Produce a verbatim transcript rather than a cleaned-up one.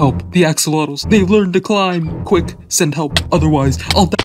Help, the axolotls. They've learned to climb. Quick, send help. Otherwise, I'll die.